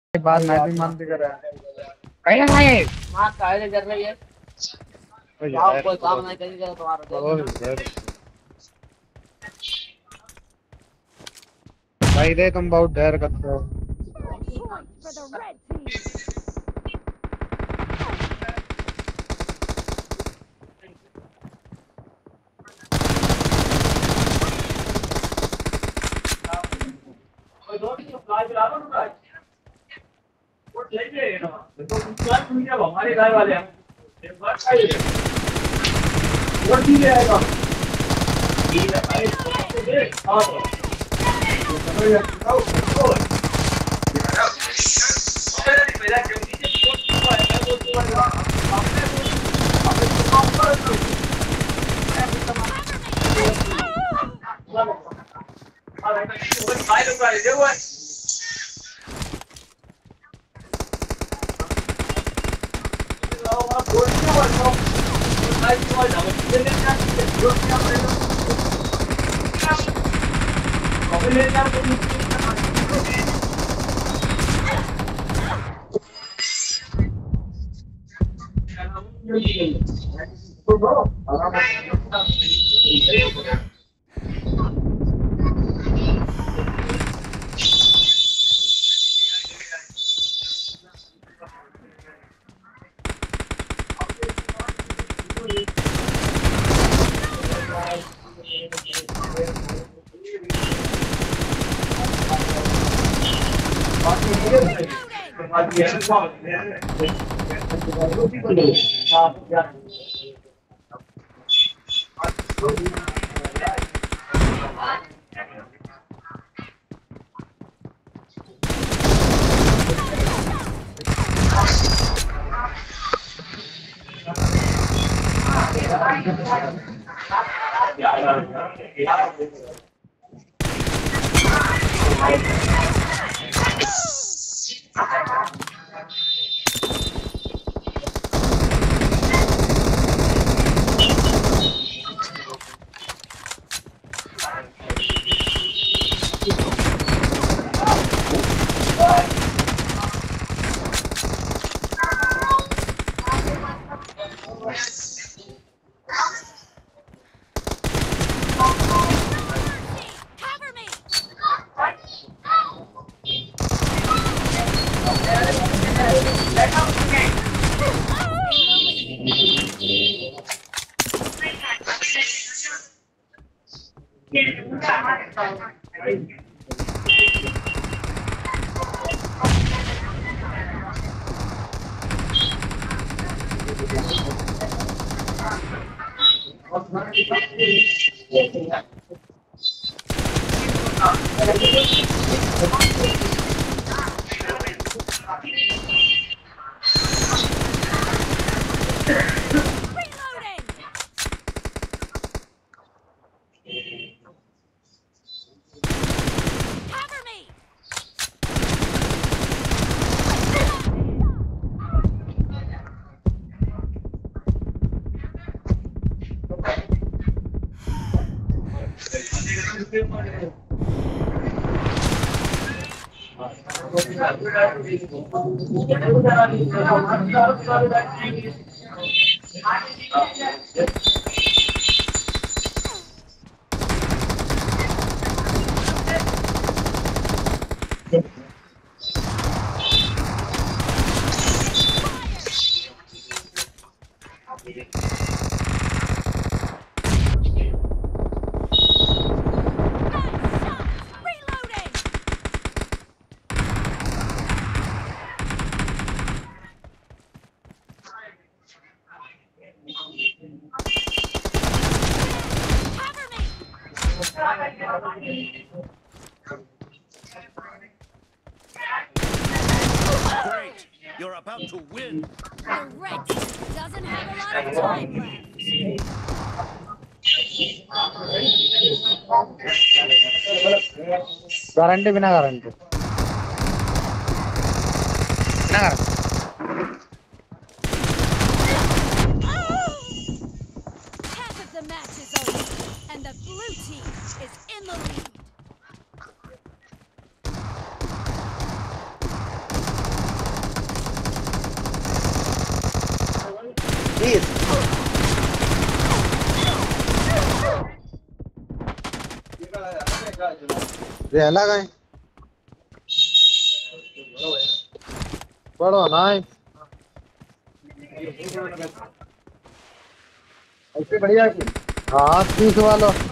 बाद मैं भी मन कर रहा है कहीं नहीं मां काहे कर रही है आप कोई काम नहीं करेगा तुम्हारा भाई दे तुम बहुत डर करते हो हमारे गाय वाले हैं Great! You're about to win! The red team doesn't have a lot of time left. Guarantee बिना guarantee Half of the match is over, and the blue team is in the lead. Please. रहला गए बड़ो ना ऐसे बढ़िया की हाँ 30 वाला